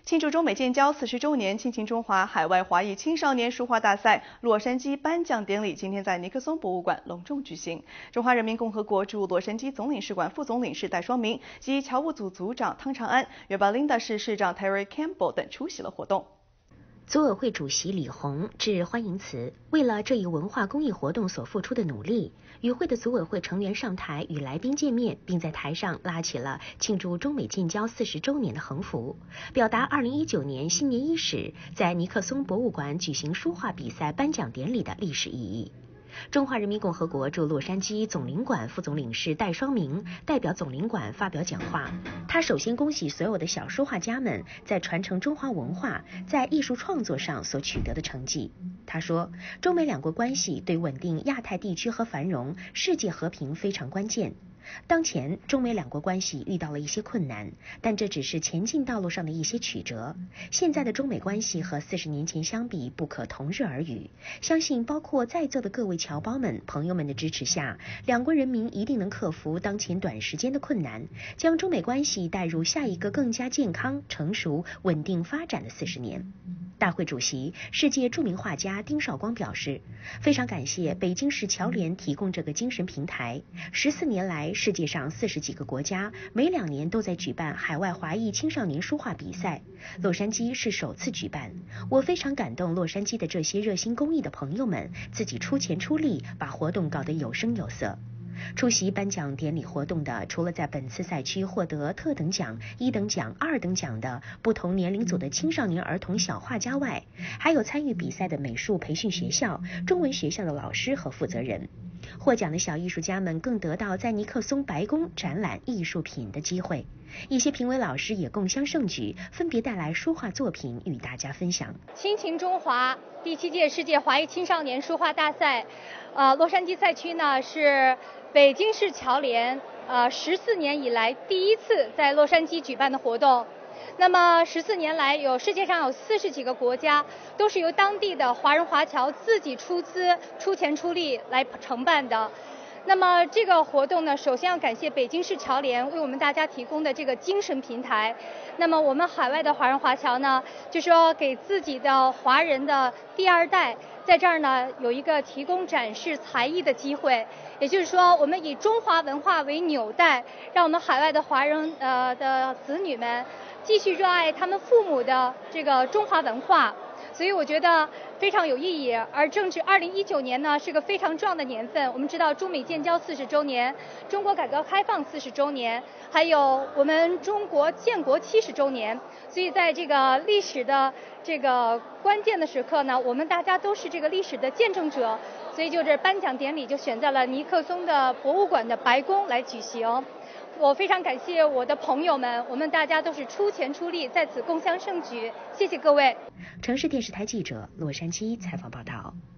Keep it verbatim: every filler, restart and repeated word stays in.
庆祝中美建交四十周年，庆庆中华海外华裔青少年书画大赛洛杉矶颁奖典礼今天在尼克松博物馆隆重举行。中华人民共和国驻洛杉矶总领事馆副总领事戴双明及侨务组组长汤长安、约巴林达市市长 Terry Campbell 等出席了活动。 组委会主席李红致欢迎词，为了这一文化公益活动所付出的努力，与会的组委会成员上台与来宾见面，并在台上拉起了庆祝中美建交四十周年的横幅，表达二零一九年新年伊始在尼克松博物馆举行书画比赛颁奖典礼的历史意义。中华人民共和国驻洛杉矶总领馆副总领事戴双明代表总领馆发表讲话。他首先恭喜所有的小书画家们在传承中华文化、在艺术创作上所取得的成绩。他说，中美两国关系对稳定亚太地区和繁荣、世界和平非常关键。当前中美两国关系遇到了一些困难，但这只是前进道路上的一些曲折。现在的中美关系和四十年前相比不可同日而语，相信包括在座的各位侨胞们、朋友们的支持下，两国人民一定能克服当前短时间的困难，将中美关系带入下一个更加健康、成熟、稳定发展的四十年。大会主席、世界著名画家丁绍光表示，非常感谢北京市侨联提供这个精神平台。十四年来，世界上四十几个国家每两年都在举办海外华裔青少年书画比赛，洛杉矶是首次举办。我非常感动洛杉矶的这些热心公益的朋友们自己出钱出力，把活动搞得有声有色。出席颁奖典礼活动的，除了在本次赛区获得特等奖、一等奖、二等奖的不同年龄组的青少年儿童小画家外，还有参与比赛的美术培训学校、中文学校的老师和负责人。获奖的小艺术家们更得到在尼克松白宫展览艺术品的机会。一些评委老师也共襄盛举，分别带来书画作品与大家分享。 亲情中华第七届世界华裔青少年书画大赛，呃，洛杉矶赛区呢是北京市侨联呃十四年以来第一次在洛杉矶举办的活动。那么十四年来，有世界上有四十几个国家都是由当地的华人华侨自己出资、出钱出力来承办的。那么这个活动呢，首先要感谢北京市侨联为我们大家提供的这个精神平台。那么我们海外的华人华侨呢，就说给自己的华人的第二代在这儿呢有一个提供展示才艺的机会。也就是说，我们以中华文化为纽带，让我们海外的华人呃的子女们继续热爱他们父母的这个中华文化。所以我觉得非常有意义。而正值二零一九年呢，是个非常重要的年份。我们知道中美建交四十周年，中国改革开放四十周年，还有我们中国建国七十周年。所以在这个历史的这个关键的时刻呢，我们大家都是这个历史的见证者。所以就是颁奖典礼就选在了尼克松的博物馆的白宫来举行。我非常感谢我的朋友们，我们大家都是出钱出力，在此共襄盛举，谢谢各位。 城市电视台记者洛杉矶采访报道。